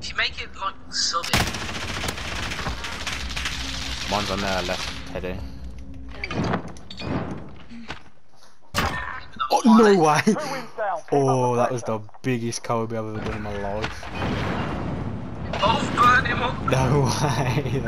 If you make it like southern. Mine's on their left, Teddy. Oh, no way! Oh, that was the biggest Kobe I've ever done in my life. Oh, burn him up! No way!